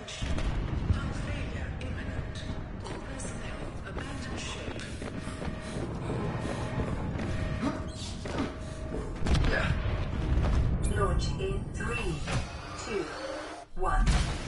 Hull failure imminent. All personnel abandon ship. Launch in 3, 2, 1.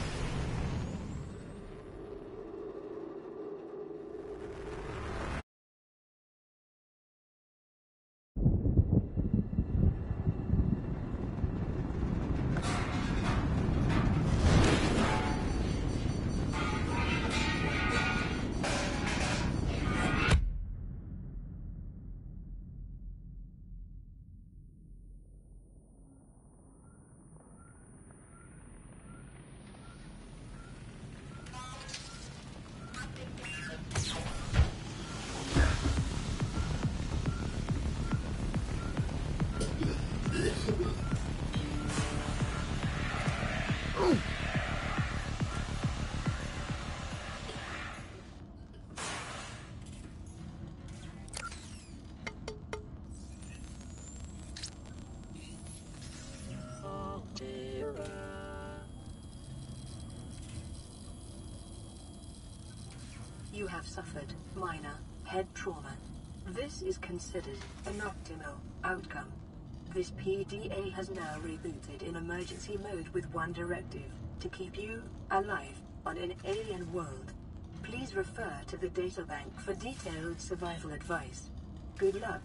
You have suffered minor head trauma. This is considered an optimal outcome. This PDA has now rebooted in emergency mode with one directive: to keep you alive on an alien world. Please refer to the databank for detailed survival advice. Good luck.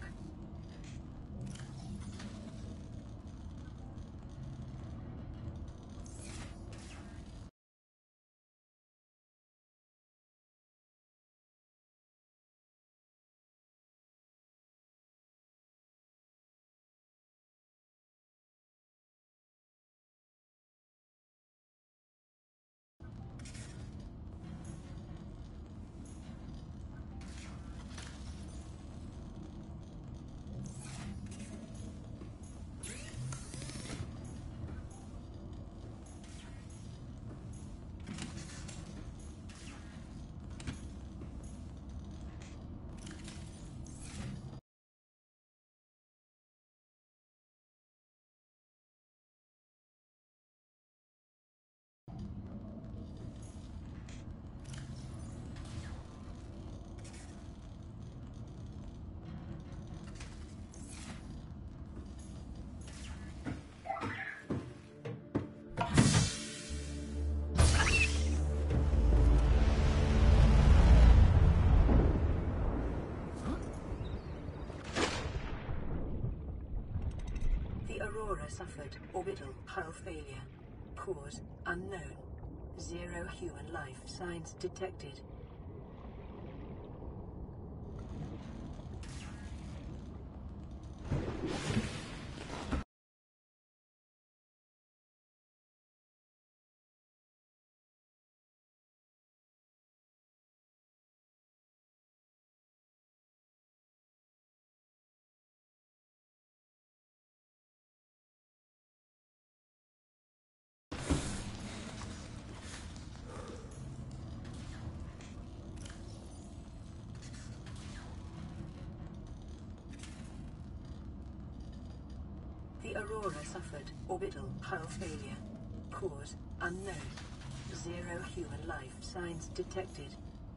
Aurora suffered orbital hull failure. Cause unknown. 0 human life signs detected. The Aurora suffered orbital hull failure. Cause unknown. 0 human life signs detected.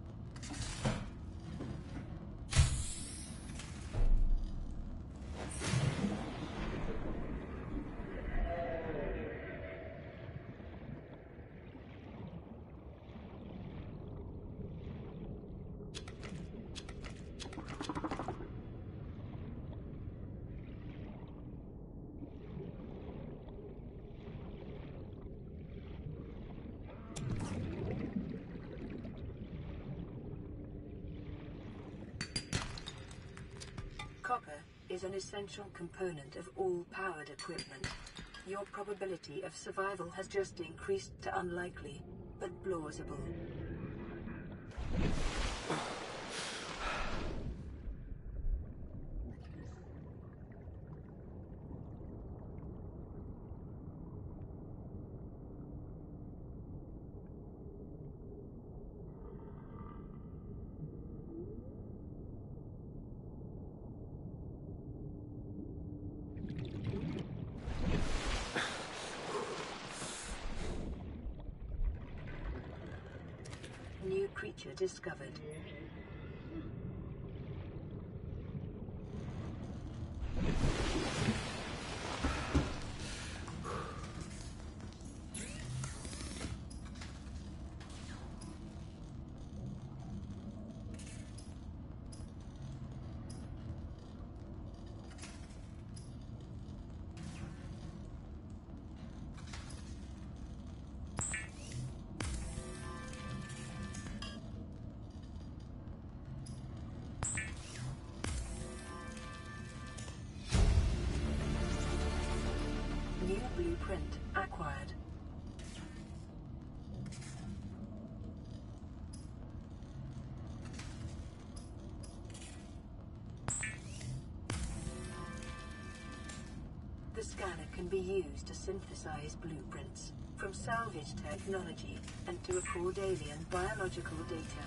Copper is an essential component of all powered equipment. Your probability of survival has just increased to unlikely, but plausible. creature discovered. New blueprint acquired. The scanner can be used to synthesize blueprints from salvage technology and to record alien biological data.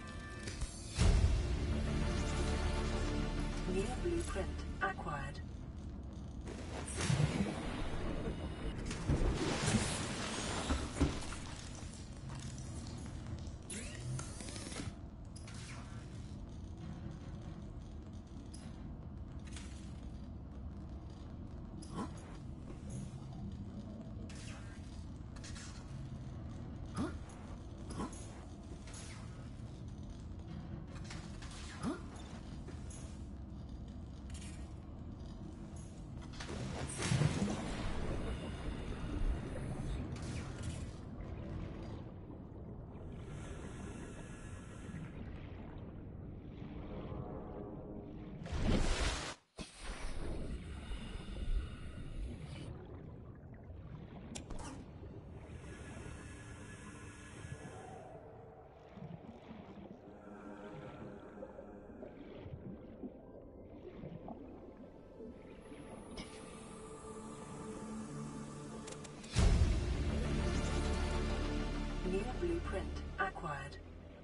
New blueprint acquired. New blueprint acquired.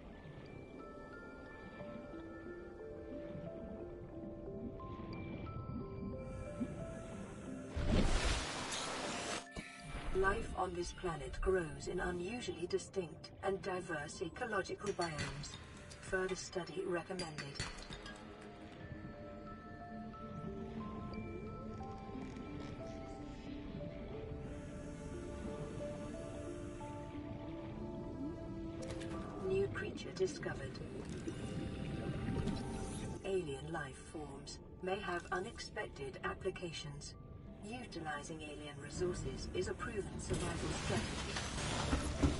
Life on this planet grows in unusually distinct and diverse ecological biomes. Further study recommended. New creature discovered. Alien life forms may have unexpected applications. Utilizing alien resources is a proven survival strategy.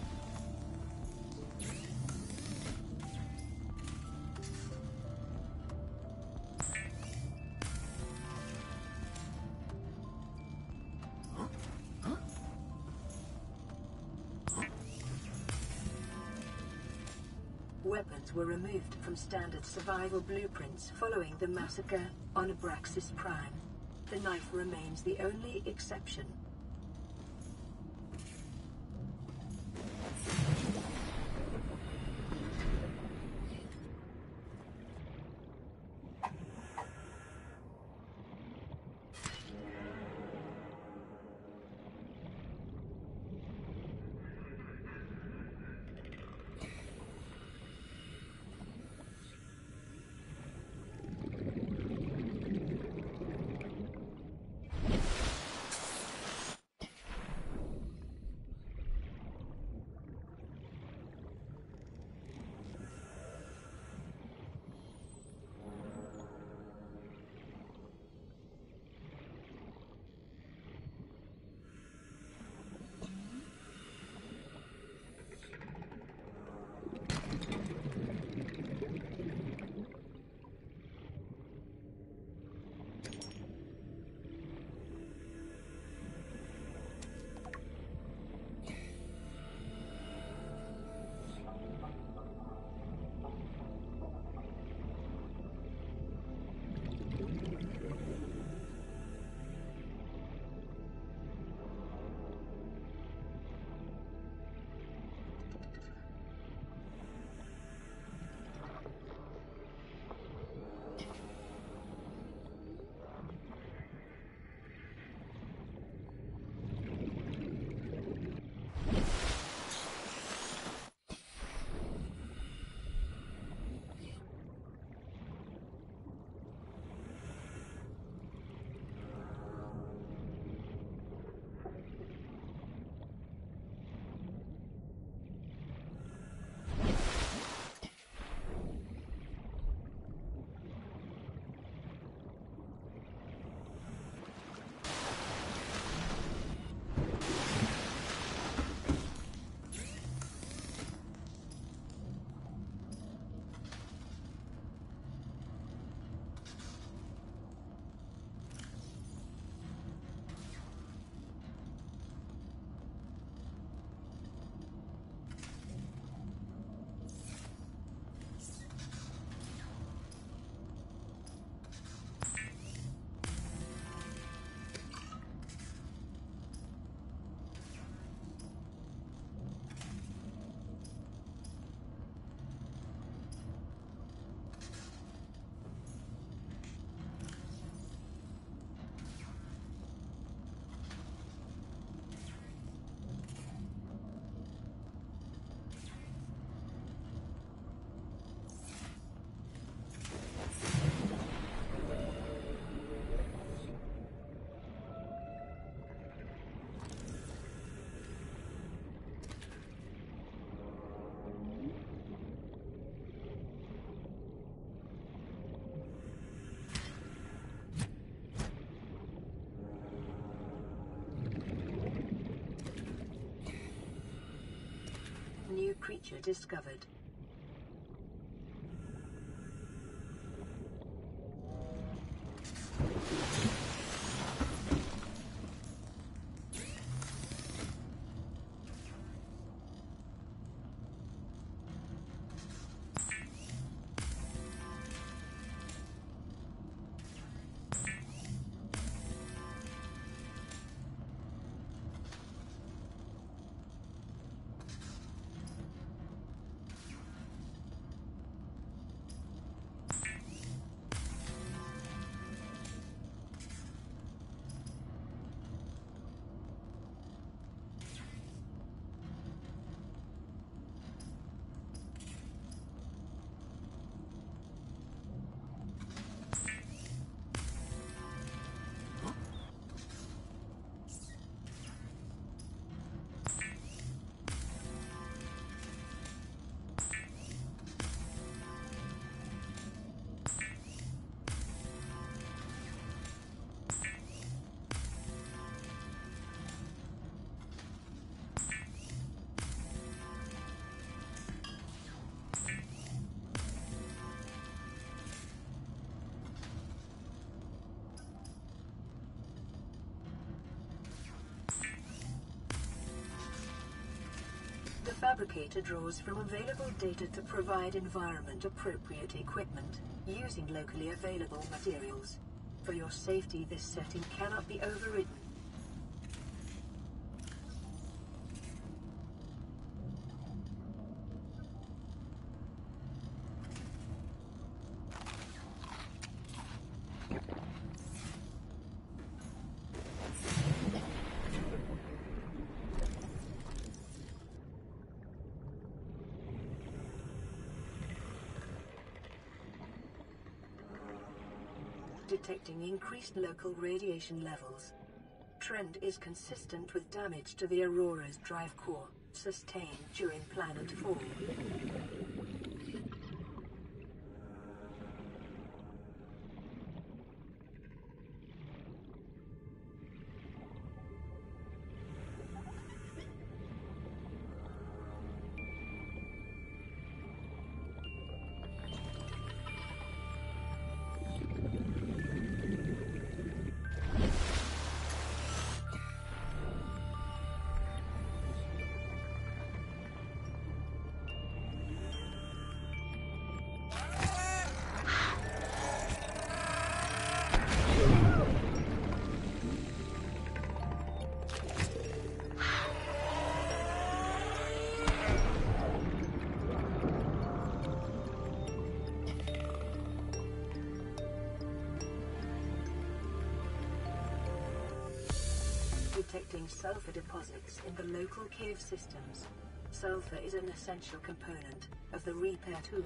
Weapons were removed from standard survival blueprints following the massacre on Abraxas Prime. The knife remains the only exception. creature discovered. The fabricator draws from available data to provide environment-appropriate equipment, using locally available materials. For your safety, this setting cannot be overridden. Detecting increased local radiation levels. Trend is consistent with damage to the Aurora's drive core, sustained during planet fall. Detecting sulfur deposits in the local cave systems. Sulfur is an essential component of the repair tool.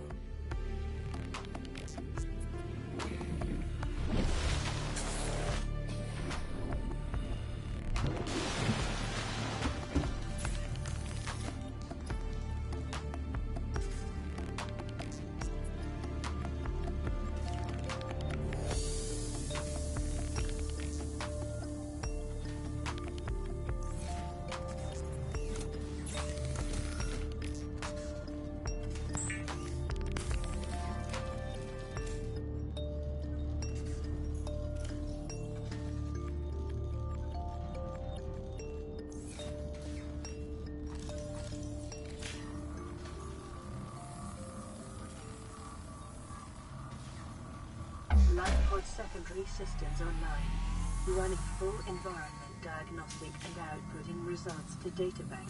Lifepod secondary systems online, running full environment diagnostic and outputting results to databank.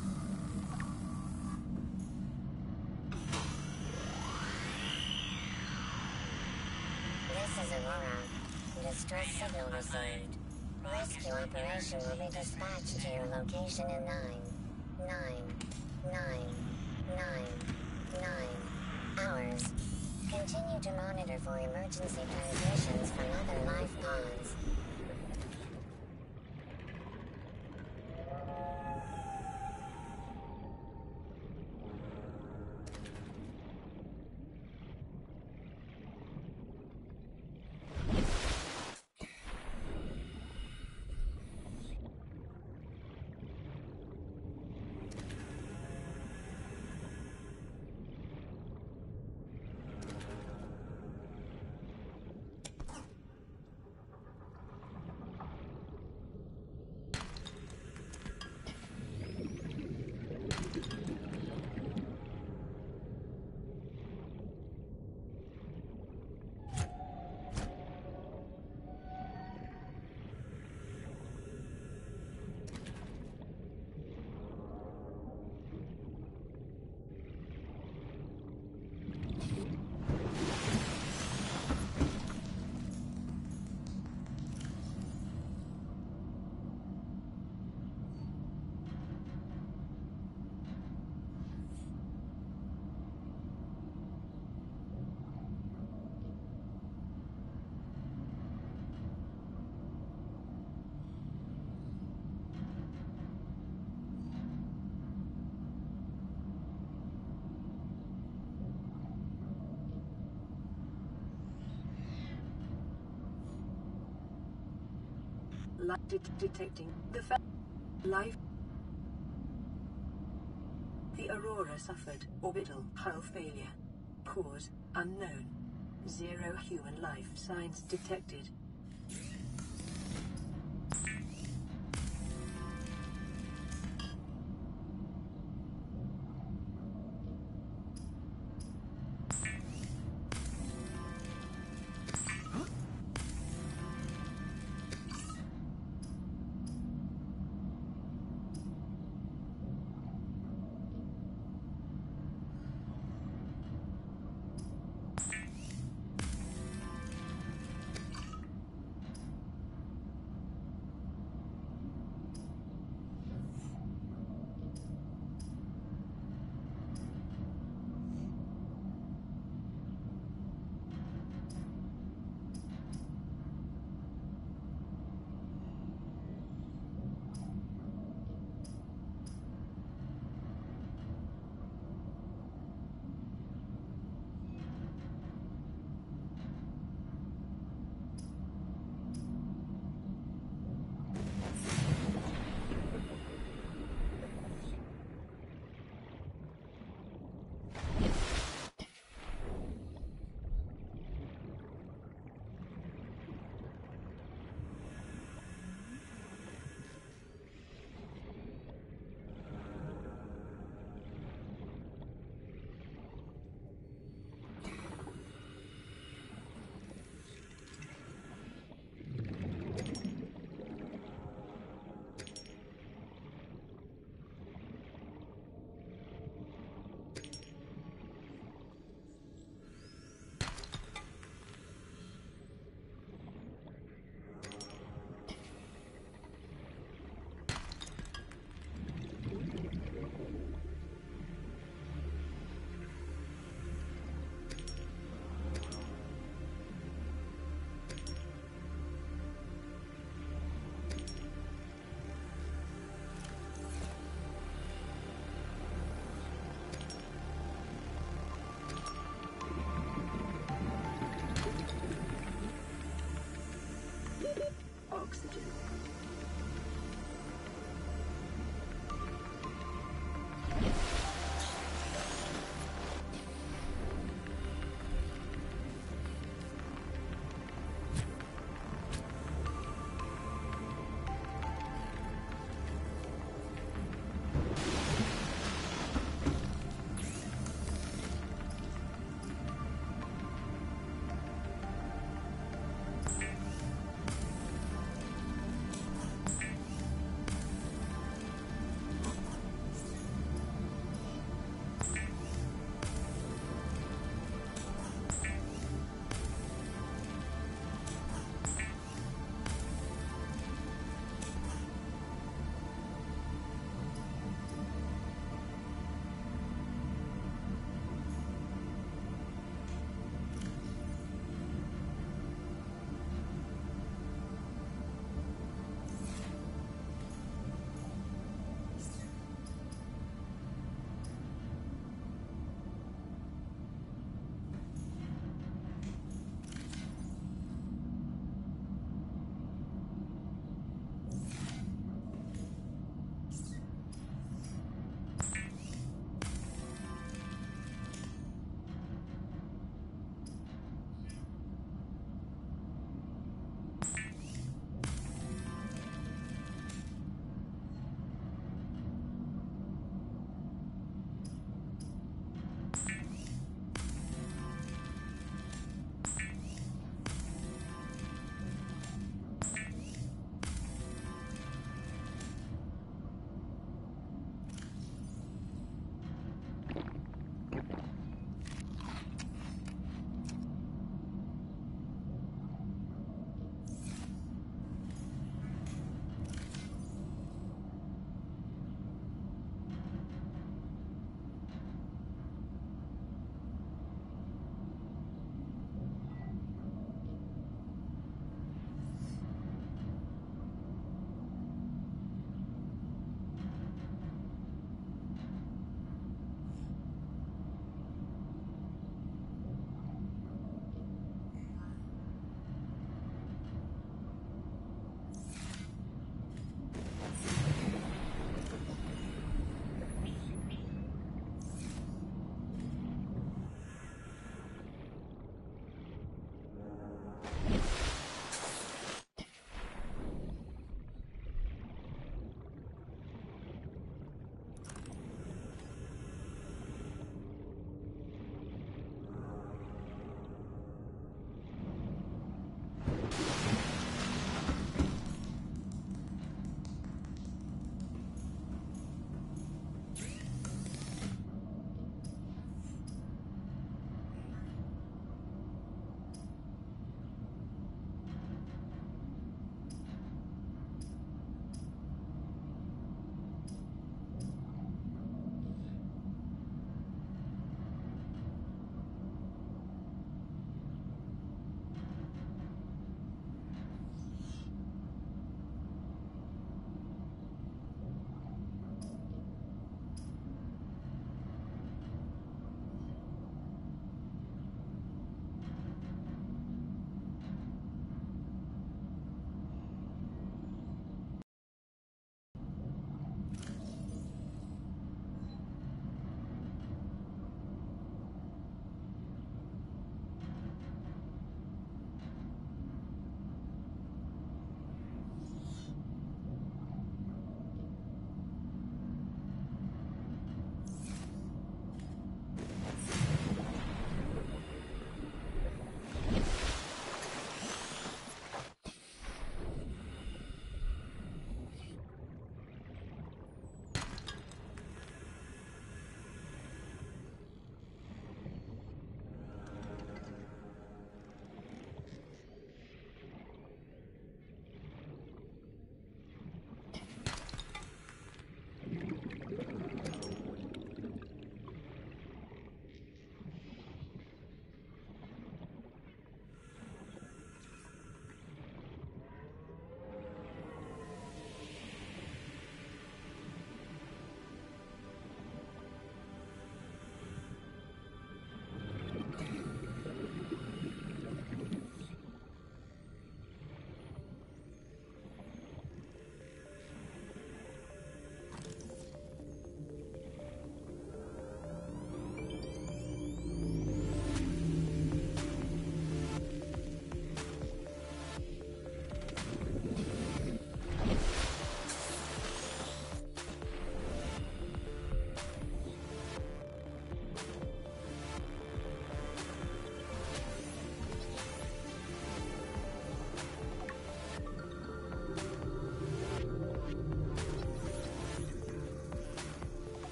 This is Aurora. Distress signal received. Rescue operation will be dispatched to your location in 9 hours. Continue to monitor for emergency transmissions from other life pods. Detecting the life. The Aurora suffered orbital hull failure. Cause unknown. 0 human life signs detected.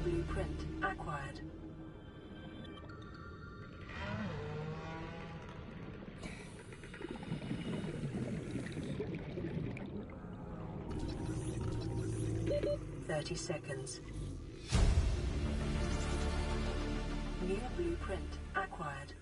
blueprint acquired. Seconds. New blueprint acquired.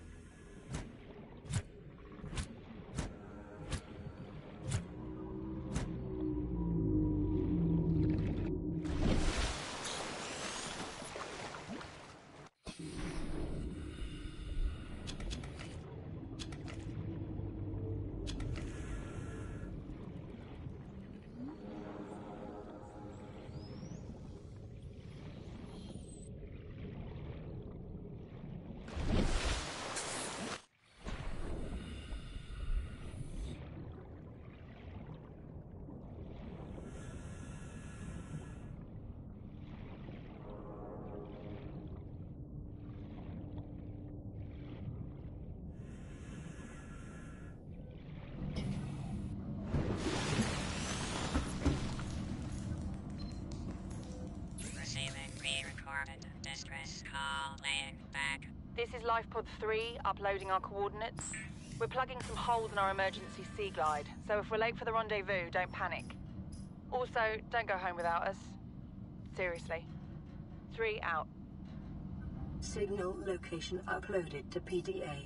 Distress call, laying back. This is LifePod 3, uploading our coordinates. We're plugging some holes in our emergency sea glide, so if we're late for the rendezvous, don't panic. Also, don't go home without us. Seriously. 3 out. Signal location uploaded to PDA.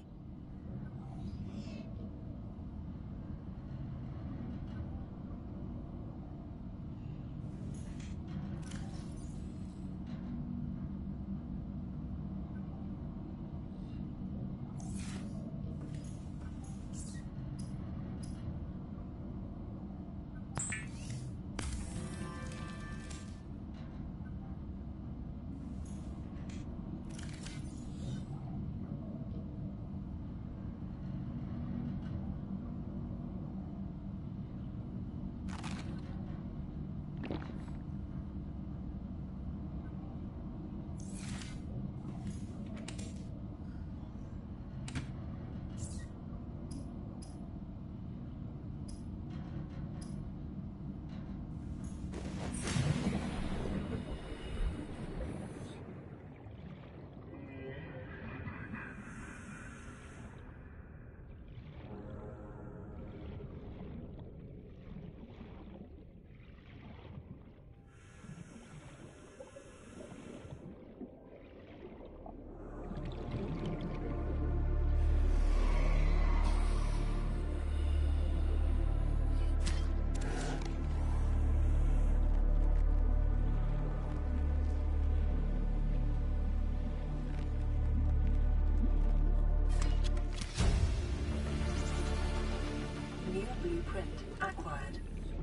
Blueprint acquired.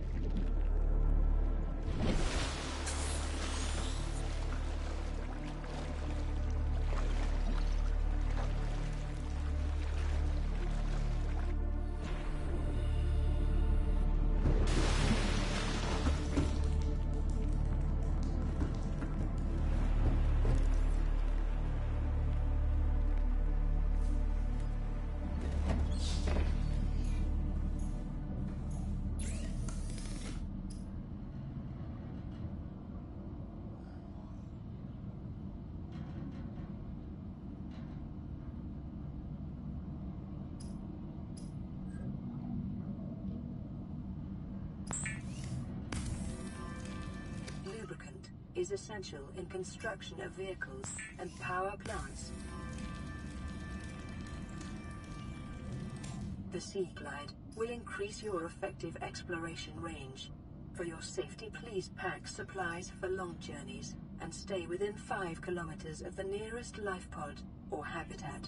Lubricant is essential in construction of vehicles and power plants. The Sea Glide will increase your effective exploration range. For your safety, please pack supplies for long journeys and stay within 5 kilometers of the nearest life pod or habitat.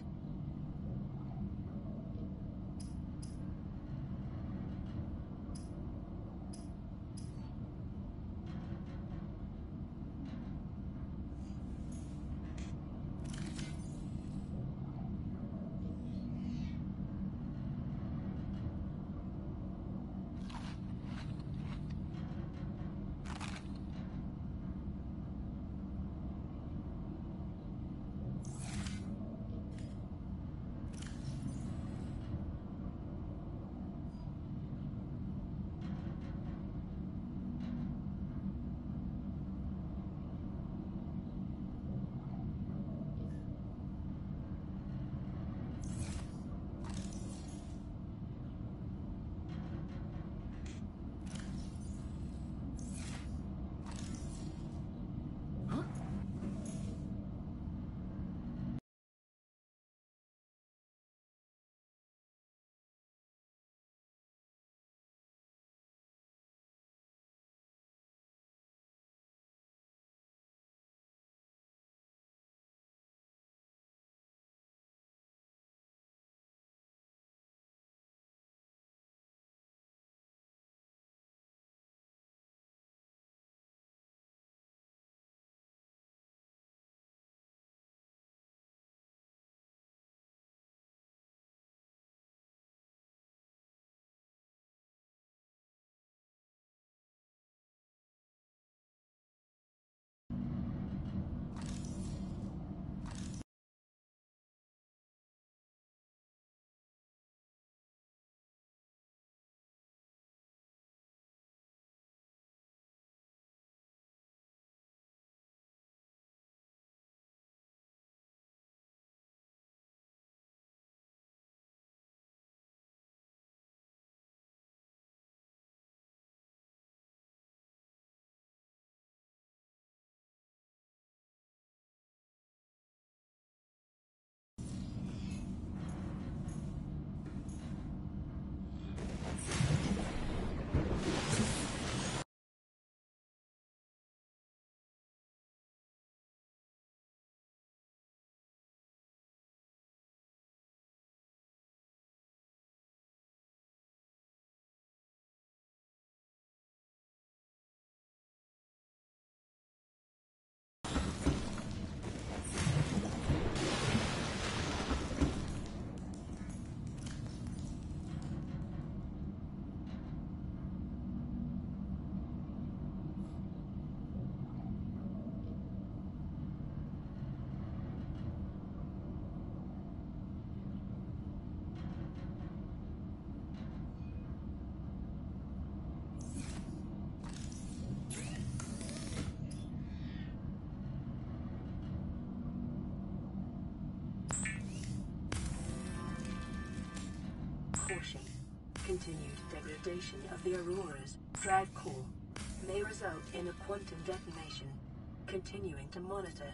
continued degradation of the Aurora's drive core may result in a quantum detonation. Continuing to monitor.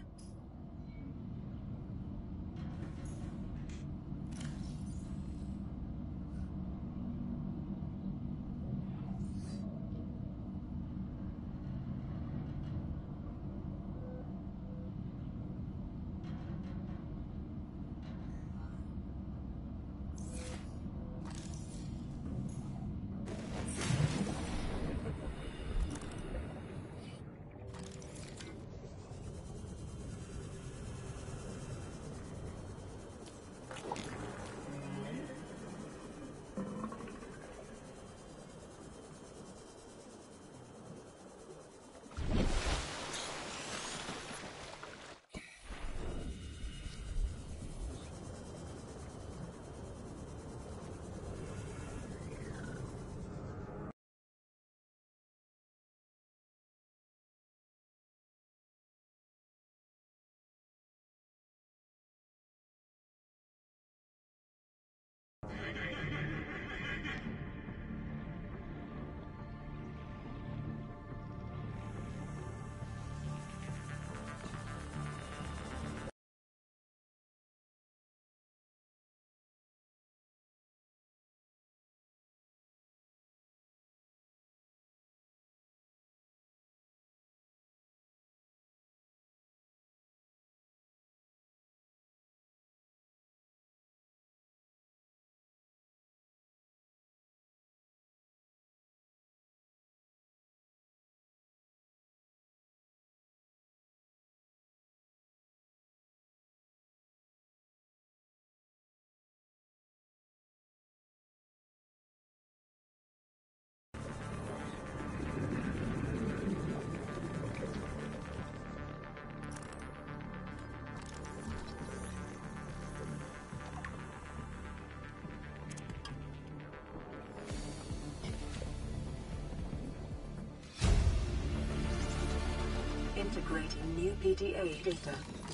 Integrating new PDA data.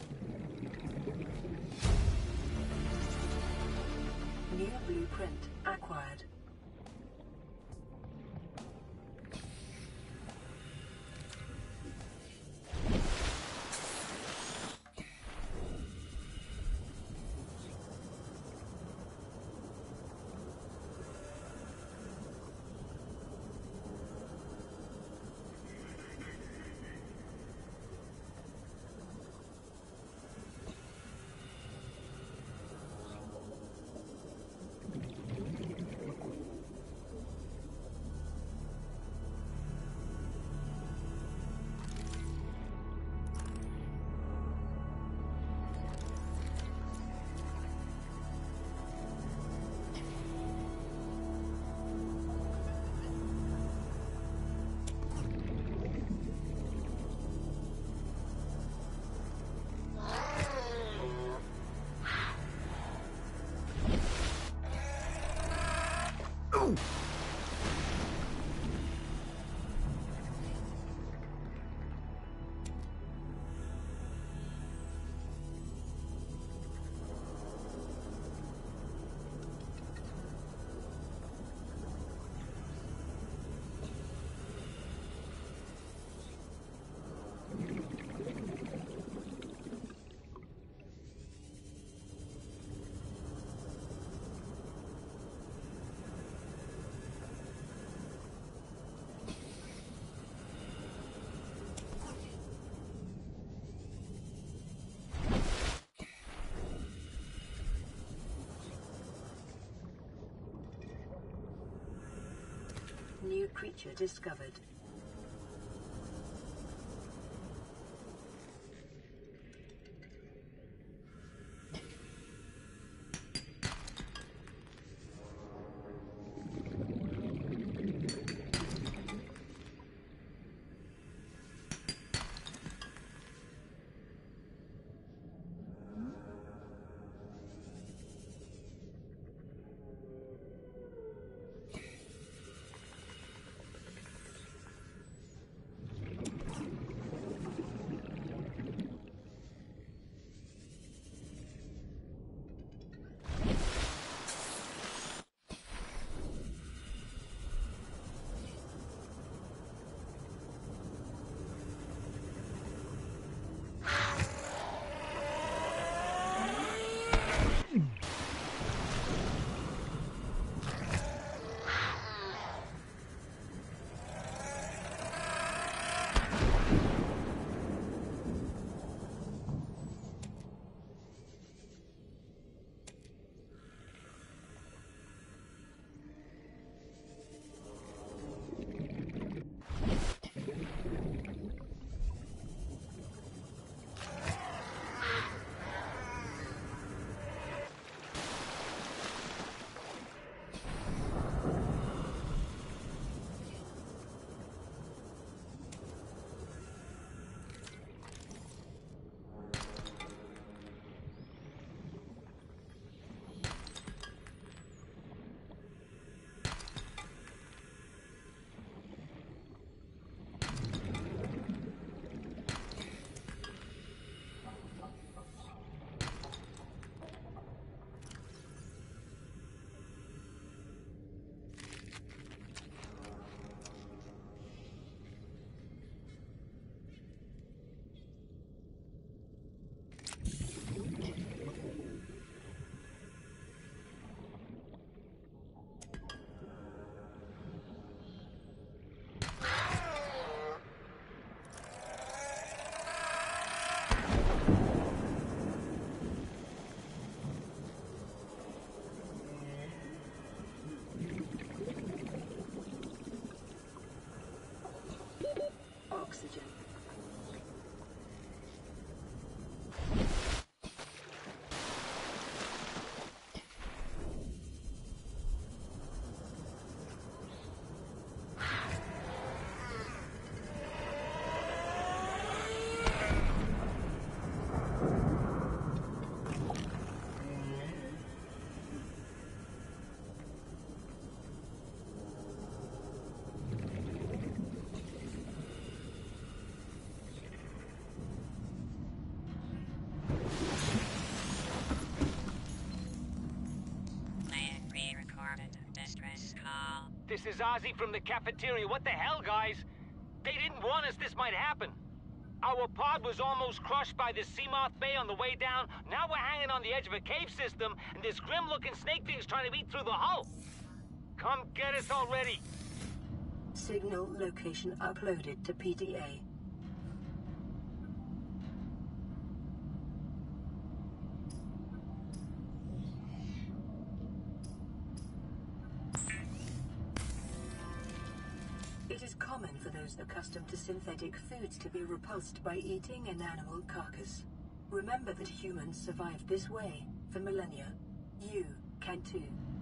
New blueprint acquired. New creature discovered. is Ozzy from the cafeteria. What the hell, guys? They didn't warn us this might happen. Our pod was almost crushed by the Seamoth Bay on the way down. Now we're hanging on the edge of a cave system, and this grim-looking snake thing's trying to eat through the hull. Come get us already. Signal location uploaded to PDA. It is common for those accustomed to synthetic foods to be repulsed by eating an animal carcass. Remember that humans survived this way for millennia. You can too.